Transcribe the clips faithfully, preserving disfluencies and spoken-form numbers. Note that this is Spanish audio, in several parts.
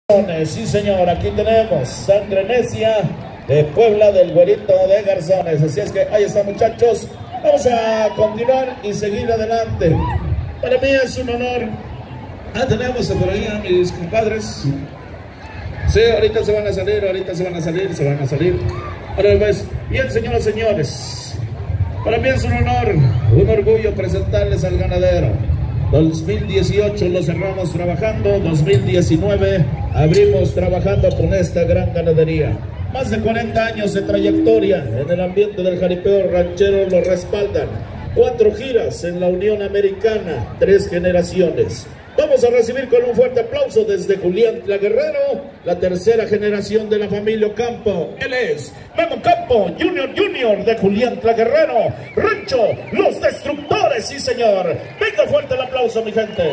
Sí señor, aquí tenemos sangre necia de Puebla, del güerito de Garzones. Así es que ahí está, muchachos, vamos a continuar y seguir adelante. Para mí es un honor. Ah, tenemos por ahí a mis compadres. Sí, ahorita se van a salir, ahorita se van a salir, se van a salir. Ahora pues, bien, señoras y señores, para mí es un honor, un orgullo presentarles al ganadero. dos mil dieciocho lo cerramos trabajando, dos mil diecinueve abrimos trabajando con esta gran ganadería. Más de cuarenta años de trayectoria en el ambiente del jaripeo ranchero lo respaldan. Cuatro giras en la Unión Americana, tres generaciones. Vamos a recibir con un fuerte aplauso desde Julián Guerrero, la tercera generación de la familia Ocampo. Él es Memo Campo, Junior Junior de Julián Guerrero, Rancho Los Destructores, sí señor. Venga fuerte el aplauso, mi gente.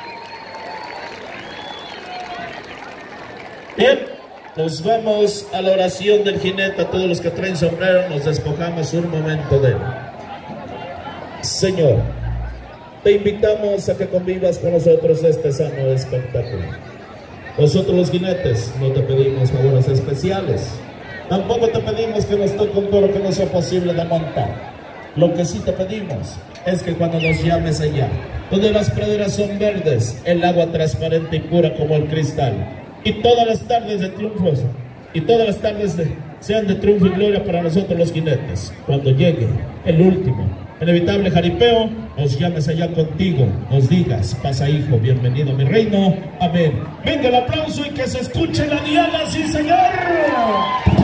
Bien, nos vamos a la oración del jinete. A todos los que traen sombrero nos despojamos un momento de él. Señor, te invitamos a que convivas con nosotros este sano espectáculo. Nosotros los jinetes no te pedimos favores especiales, tampoco te pedimos que nos toque un toro que no sea posible de montar. Lo que sí te pedimos es que cuando nos llames allá, donde las praderas son verdes, el agua transparente y pura como el cristal, y todas las tardes de triunfos, y todas las tardes de, sean de triunfo y gloria para nosotros los jinetes, cuando llegue el último inevitable jaripeo, nos llames allá contigo, nos digas: pasa hijo, bienvenido a mi reino, amén. Venga el aplauso y que se escuche la diana, sí señor.